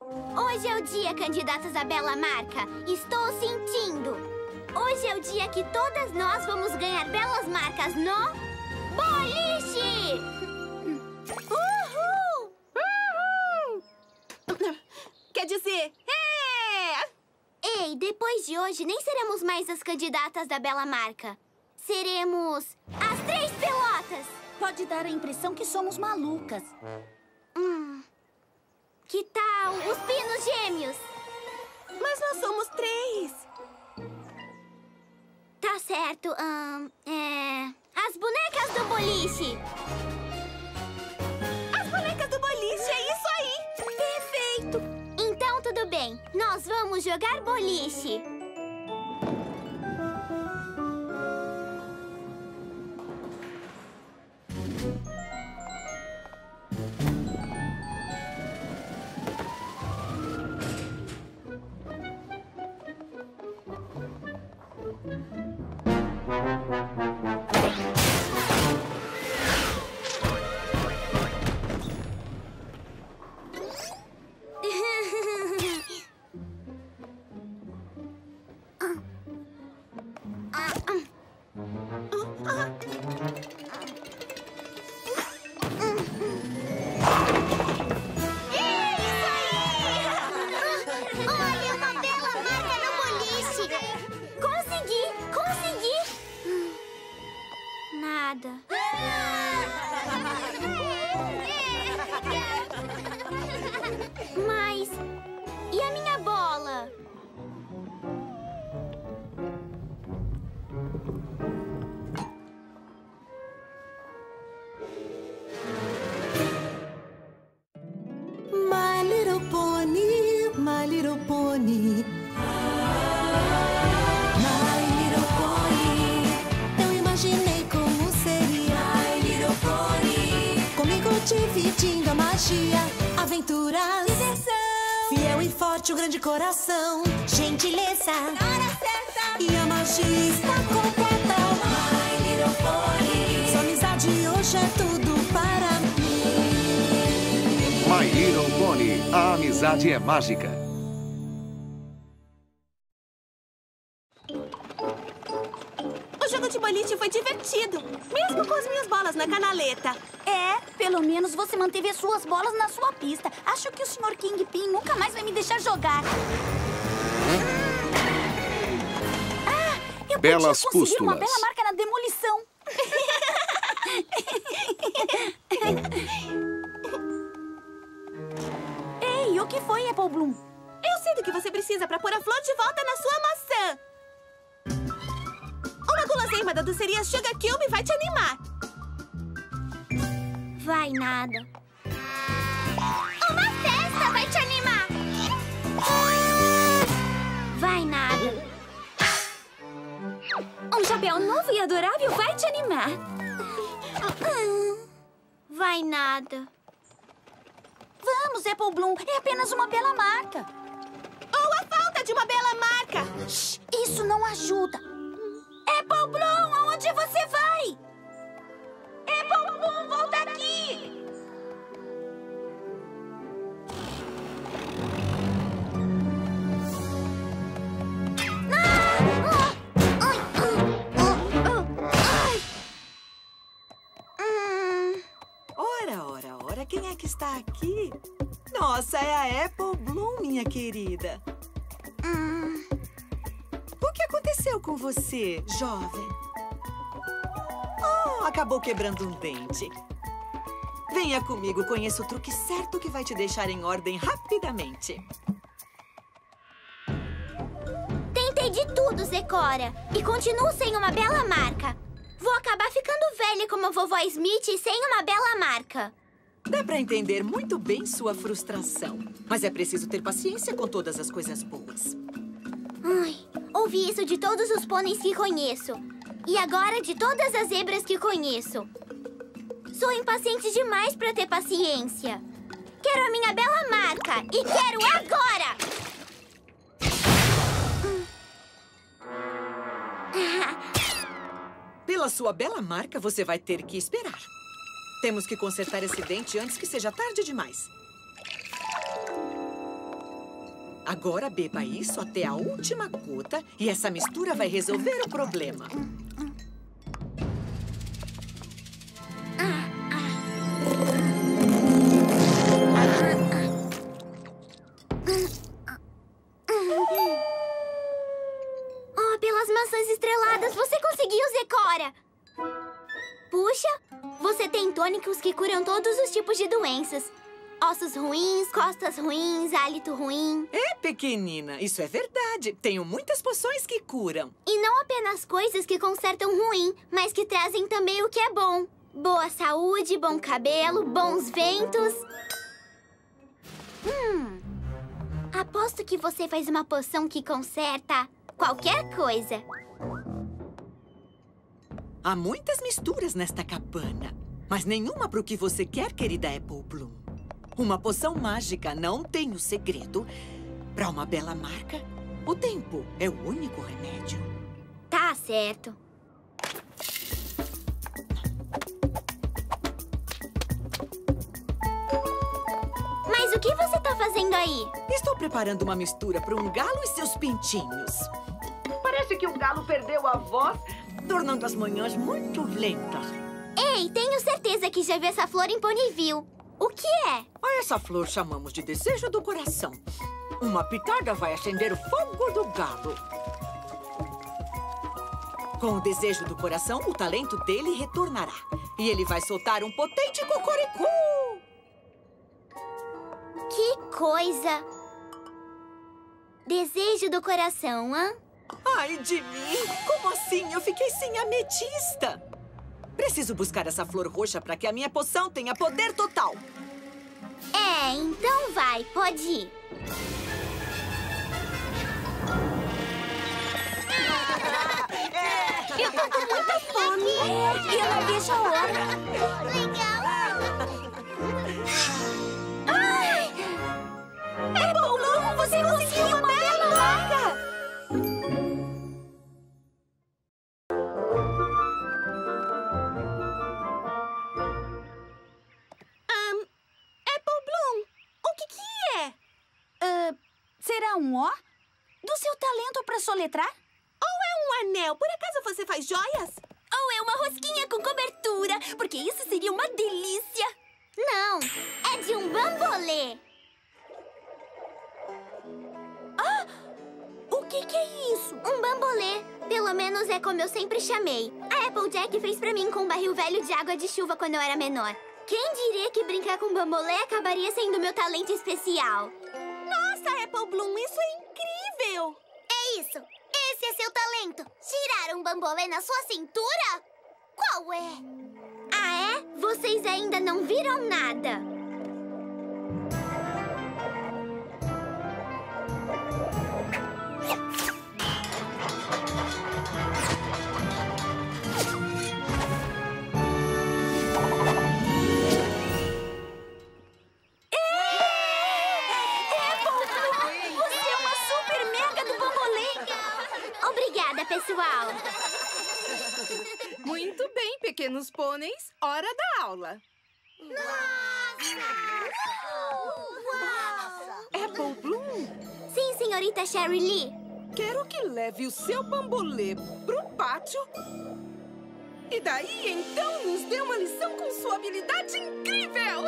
Hoje é o dia, candidatas à bela marca. Estou sentindo. Hoje é o dia que todas nós vamos ganhar belas marcas no boliche! Uhul! Uhul! Quer dizer, Ei, depois de hoje nem seremos mais as candidatas da bela marca. Seremos as 3 pelotas. Pode dar a impressão que somos malucas. Que tal os pinos gêmeos? mas nós somos 3. Tá certo. As bonecas do boliche. As bonecas do boliche, é isso aí. Perfeito. Então, tudo bem. Nós vamos jogar boliche. Mas... e a minha bola? My little pony, my little pony. My little pony. Eu imaginei como seria. My little pony. Comigo dividindo a magia, aventuras, diversão. Fiel e forte, um grande coração, gentileza, na hora certa. E a magia está completa. My little pony. Sua amizade hoje é tudo para mim. My Little Pony, a amizade é mágica. O jogo de boliche foi divertido, mesmo com as minhas bolas na canaleta. Pelo menos você manteve as suas bolas na sua pista. Acho que o Sr. Kingpin nunca mais vai me deixar jogar. Eu Belas podia conseguir uma pústulas. bela marca na demolição. Ei, o que foi, Apple Bloom? Eu sei do que você precisa para pôr a flor de volta na sua maçã. Uma guloseima da doceria Sugar Cube vai te animar. Vai nada. Uma festa vai te animar. Vai nada. Um chapéu novo e adorável vai te animar. Vai nada. Vamos, Apple Bloom. É apenas uma bela marca. Ou a falta de uma bela marca. Shh, isso não ajuda. Apple Bloom, aonde você vai? Apple Bloom, volta aqui! Ora, quem é que está aqui? Nossa, é a Apple Bloom, minha querida. O que aconteceu com você, jovem? Oh, acabou quebrando um dente. Venha comigo, conheço o truque certo que vai te deixar em ordem rapidamente. Tentei de tudo, Zecora. E continuo sem uma bela marca. Vou acabar ficando velha como a vovó Smith sem uma bela marca. Dá pra entender muito bem sua frustração. Mas é preciso ter paciência com todas as coisas boas. Ai, ouvi isso de todos os pôneis que conheço. E agora de todas as zebras que conheço. Sou impaciente demais pra ter paciência. Quero a minha bela marca. E quero agora! Pela sua bela marca, você vai ter que esperar. Temos que consertar esse dente antes que seja tarde demais. Agora beba isso até a última gota e essa mistura vai resolver o problema. Oh, pelas maçãs estreladas, você conseguiu, Zecora! Puxa, você tem tônicos que curam todos os tipos de doenças. Ossos ruins, costas ruins, hálito ruim. É, pequenina, isso é verdade. Tenho muitas poções que curam. E não apenas coisas que consertam ruim, mas que trazem também o que é bom. Boa saúde, bom cabelo, bons ventos. Aposto que você faz uma poção que conserta qualquer coisa. Há muitas misturas nesta cabana, mas nenhuma para o que você quer, querida Apple Bloom. Uma poção mágica não tem o segredo. Para uma bela marca, o tempo é o único remédio. Tá certo. Mas o que você tá fazendo aí? Estou preparando uma mistura para um galo e seus pintinhos. Parece que o galo perdeu a voz, tornando as manhãs muito lentas. Ei, tenho certeza que já vi essa flor em Ponyville. O que é? A essa flor chamamos de desejo do coração. Uma pitada vai acender o fogo do galo. Com o desejo do coração, o talento dele retornará. E ele vai soltar um potente cocoricu. Que coisa! Desejo do coração, hã? Ai de mim! Como assim? Eu fiquei sem ametista. Preciso buscar essa flor roxa para que a minha poção tenha poder total. É, então vai, pode ir. Eu tô com muita fome. E eu não vejo a hora. Legal! Apple Bloom, você conseguiu uma bela marca! Apple Bloom, o que é? Será um O? Do seu talento pra soletrar? Ou é um anel? Por acaso você faz joias? Ou é uma rosquinha com cobertura? Porque isso seria uma delícia! Não, é de um bambolê. O que é isso? Um bambolê. Pelo menos é como eu sempre chamei. A Applejack fez pra mim com um barril velho de água de chuva quando eu era menor. Quem diria que brincar com bambolê acabaria sendo meu talento especial? Nossa, Apple Bloom, isso é incrível! É isso. Esse é seu talento. Girar um bambolê na sua cintura? Qual é? Ah, é? Vocês ainda não viram nada. Obrigada, pessoal. Muito bem, pequenos pôneis. Hora da aula. Apple Bloom, Sim, senhorita Sherry Lee. quero que leve o seu bambolê pro pátio. E daí, então, nos dê uma lição com sua habilidade incrível.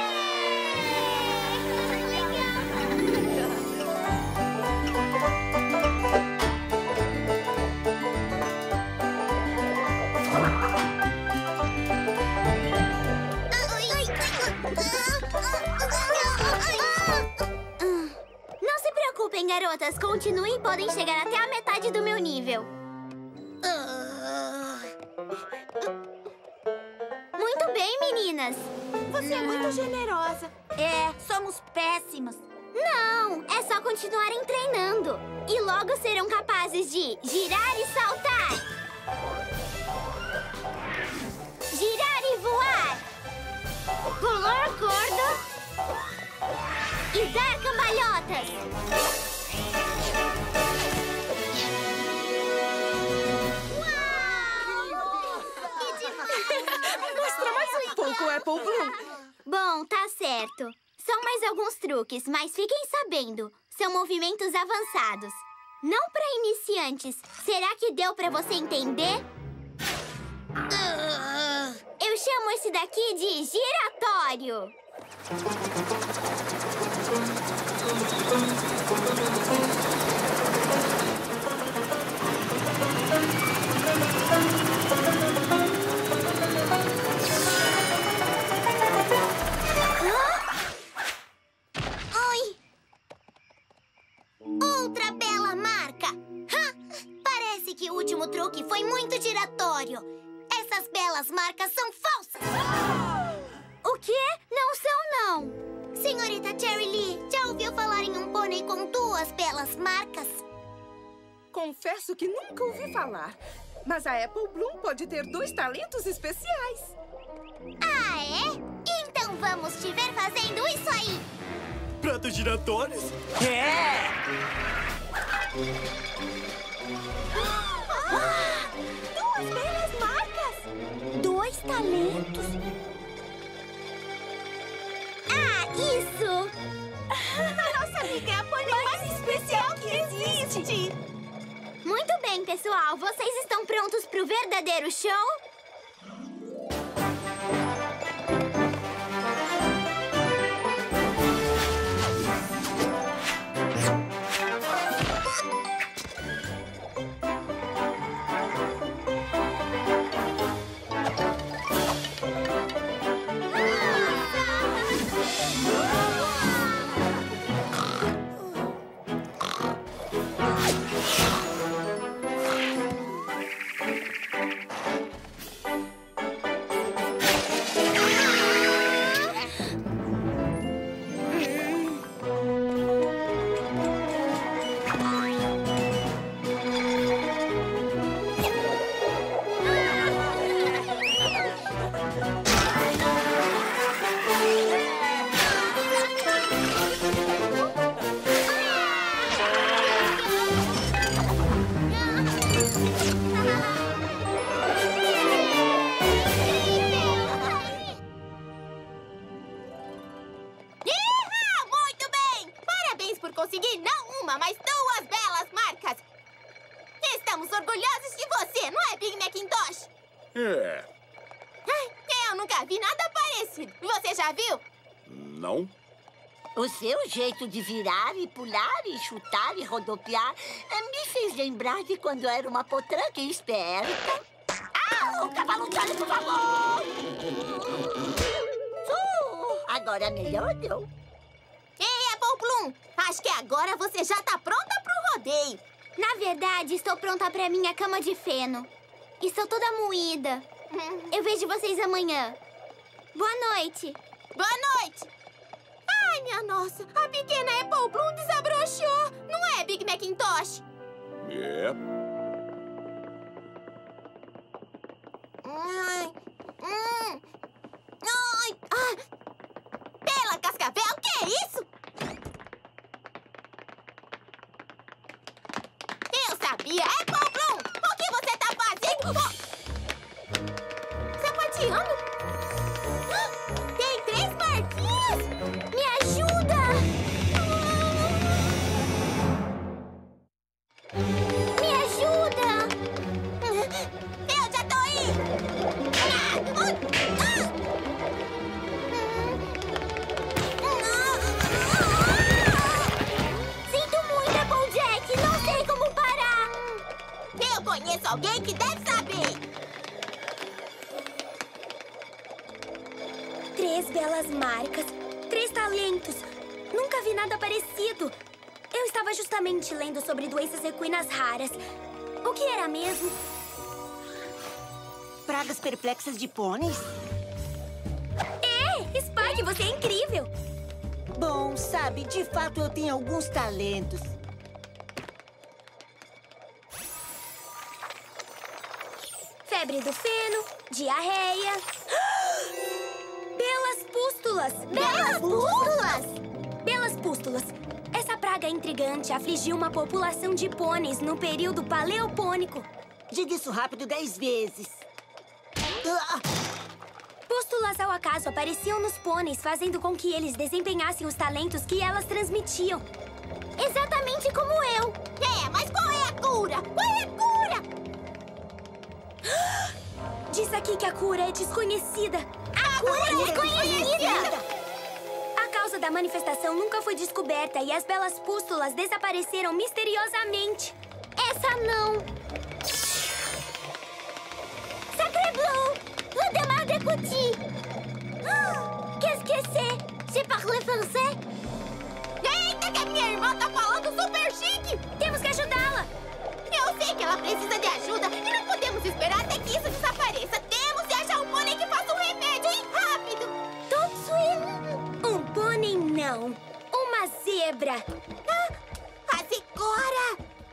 Não se preocupem, garotas. Continuem e podem chegar até a metade do meu nível. Muito bem, meninas. Você é muito generosa. É, somos péssimas. Não, é só continuarem treinando. E logo serão capazes de girar e saltar. Girar e voar. Pular corda. E dar cambalhotas. Mostra mais um pouco, Apple Bloom. Bom, tá certo. São mais alguns truques, mas fiquem sabendo. São movimentos avançados. Não para iniciantes. Será que deu para você entender? Eu chamo esse daqui de giratório. Oi! Outra bela marca! Parece que o último truque foi muito giratório. Essas belas marcas são falsas! O quê? Não são, não. Senhorita Cherry Lee, já ouviu falar em um pônei com 2 belas marcas? Confesso que nunca ouvi falar. Mas a Apple Bloom pode ter 2 talentos especiais. Ah, é? Então vamos te ver fazendo isso aí! Pratos giratórios? Duas belas marcas! 2 talentos! Ah, isso! Nossa amiga é a pônei mais especial que existe! Muito bem, pessoal. Vocês estão prontos para o verdadeiro show? Muito bem! Parabéns por conseguir não uma, mas 2 belas marcas! Estamos orgulhosos de você, não é, Big Macintosh? É. Eu nunca vi nada parecido. Você já viu? Não? O seu jeito de virar e pular e chutar e rodopiar me fez lembrar de quando eu era uma potranca esperta. Ah, o cavalo Charlie, por favor! Agora melhorou. Ei, Apple Bloom! Acho que agora você já tá pronta pro rodeio. Na verdade, estou pronta para minha cama de feno. Estou toda moída. Eu vejo vocês amanhã. Boa noite. Boa noite! Ai, minha nossa! A pequena Apple Bloom desabrochou! Não é, Big Macintosh? É. Ai! Bela Cascavel, que é isso? Eu sabia! Apple Bloom! O que você tá fazendo? Sapateando? Tem 3 marquinhas? Me ajuda! Me ajuda! Eu já tô indo! Sinto muito, Applejack. Não sei como parar. Eu conheço alguém que deve saber! 3 belas marcas, 3 talentos. Nunca vi nada parecido. Eu estava justamente lendo sobre doenças equinas raras. O que era mesmo? Pragas perplexas de pôneis? Spike, você é incrível! Bom, sabe, de fato eu tenho alguns talentos. Febre do feno, diarreia... Belas pústulas! Belas pústulas! Belas pústulas! Essa praga intrigante afligiu uma população de pôneis no período paleopônico. Diga isso rápido 10 vezes. Pústulas ao acaso apareciam nos pôneis, fazendo com que eles desempenhassem os talentos que elas transmitiam. Exatamente como eu. Mas qual é a cura? Qual é a cura? Diz aqui que a cura é desconhecida. A cura é desconhecida! A causa da manifestação nunca foi descoberta e as belas pústulas desapareceram misteriosamente. Essa não. Sacré Bleu! Le demande d'écouter! Qu'est-ce que c'est? C'est parler français? Eita, que a minha irmã tá falando super chique! Temos que ajudá-la! Eu sei que ela precisa de ajuda e não podemos esperar até que isso desapareça. Temos de achar um pônei que faça um remédio, e rápido! Tout de suite! Um pônei não. Uma zebra. A Zecora!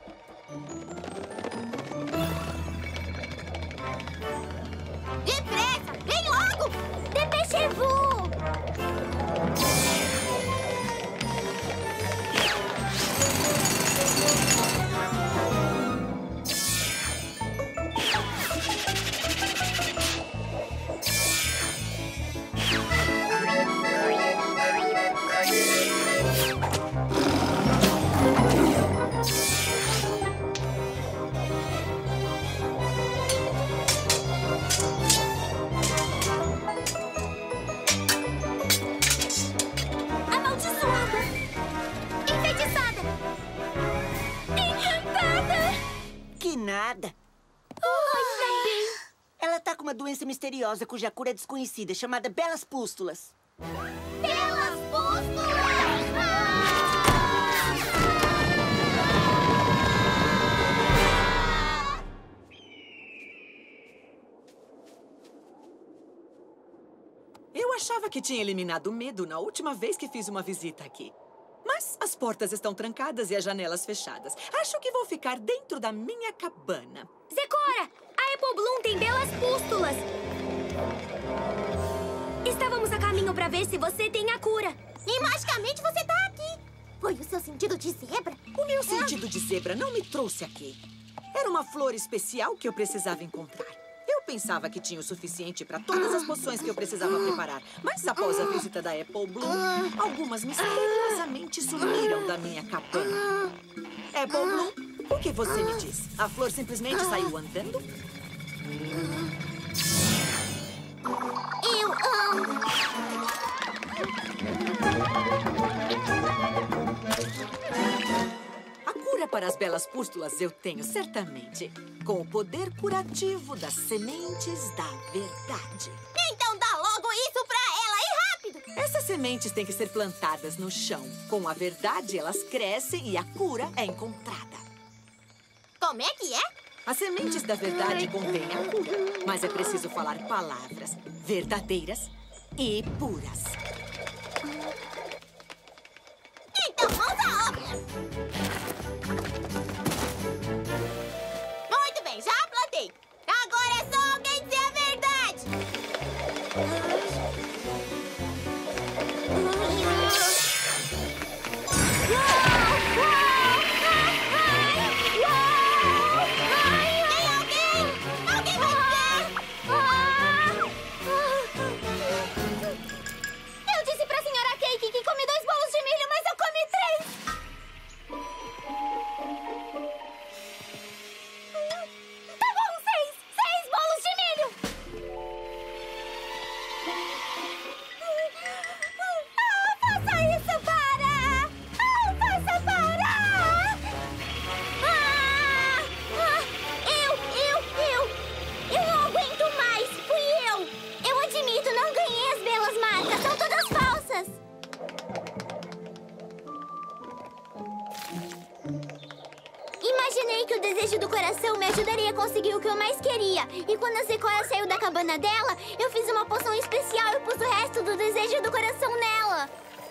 Depressa! Vem logo! Dépêchez-vous! Amaldiçoada! Enfeitiçada! Encantada! Que nada. Ela tá com uma doença misteriosa cuja cura é desconhecida, chamada Belas Pústulas. Belas pústulas! Eu achava que tinha eliminado o medo na última vez que fiz uma visita aqui. Mas as portas estão trancadas e as janelas fechadas. Acho que vou ficar dentro da minha cabana. Zecora, a Apple Bloom tem belas pústulas. Estávamos a caminho para ver se você tem a cura. E magicamente você tá aqui. Foi o seu sentido de zebra? O meu sentido de zebra não me trouxe aqui. Era uma flor especial que eu precisava encontrar. Eu pensava que tinha o suficiente para todas as poções que eu precisava preparar. Mas após a visita da Apple Bloom, algumas misteriosamente sumiram da minha cabana. Apple Bloom, o que você me diz? A flor simplesmente saiu andando? Eu amo! A cura para as belas pústulas eu tenho, certamente. Com o poder curativo das sementes da verdade. Então dá logo isso pra ela, e rápido! Essas sementes têm que ser plantadas no chão. Com a verdade, elas crescem e a cura é encontrada. Como é que é? As sementes da verdade contêm a cura, mas é preciso falar palavras verdadeiras e puras. Então mãos à obra! Muito bem, já plantei. Agora é só alguém dizer a verdade. Alguém vai dizer? Eu disse pra senhora Cake que comi 2 bolos de milho, mas eu comi 3. Tá bom, 6 bolos de milho. Faça isso, para! Faça parar! Eu não aguento mais! Fui eu! Eu admito, não ganhei as belas marcas, são todas falsas! Imaginei que o desejo do coração me ajudaria a conseguir o que eu mais queria. E quando a Zecora saiu da cabana dela, eu fiz uma poção especial e pus o resto do desejo do coração nela.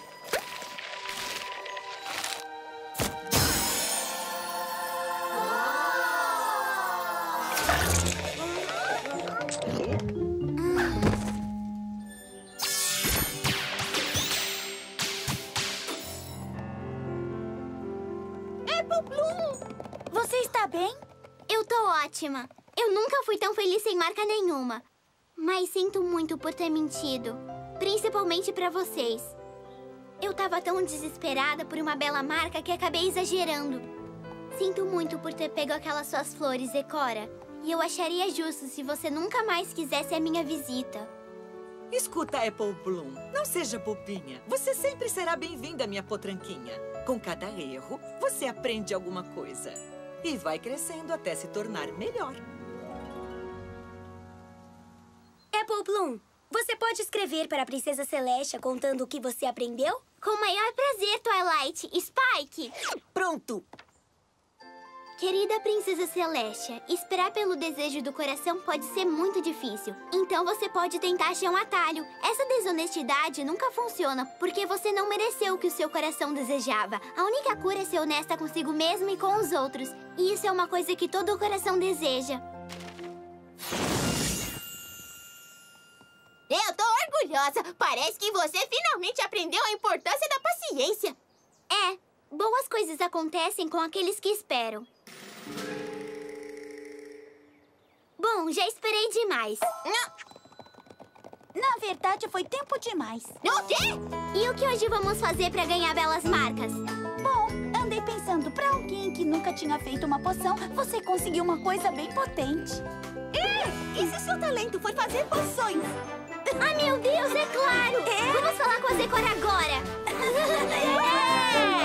Apple Bloom! Você está bem? Eu tô ótima. Eu nunca fui tão feliz sem marca nenhuma. Mas sinto muito por ter mentido. Principalmente pra vocês. Eu tava tão desesperada por uma bela marca que acabei exagerando. Sinto muito por ter pego aquelas suas flores, Ecora. E eu acharia justo se você nunca mais quisesse a minha visita. Escuta, Apple Bloom, não seja bobinha. Você sempre será bem-vinda, minha potranquinha. Com cada erro, você aprende alguma coisa. E vai crescendo até se tornar melhor. Apple Bloom, você pode escrever para a Princesa Celestia contando o que você aprendeu? Com o maior prazer, Twilight. Spike! Pronto. Querida Princesa Celestia, esperar pelo desejo do coração pode ser muito difícil. Então você pode tentar achar um atalho. Essa desonestidade nunca funciona, porque você não mereceu o que o seu coração desejava. A única cura é ser honesta consigo mesmo e com os outros. E isso é uma coisa que todo coração deseja. Eu tô orgulhosa. Parece que você finalmente aprendeu a importância da paciência. É, boas coisas acontecem com aqueles que esperam. Bom, já esperei demais. Na verdade, foi tempo demais. O quê? E o que hoje vamos fazer pra ganhar belas marcas? Bom, andei pensando, pra alguém que nunca tinha feito uma poção, você conseguiu uma coisa bem potente. E se seu talento for fazer poções? Ah, meu Deus, é claro! Vamos falar com a Ecora agora!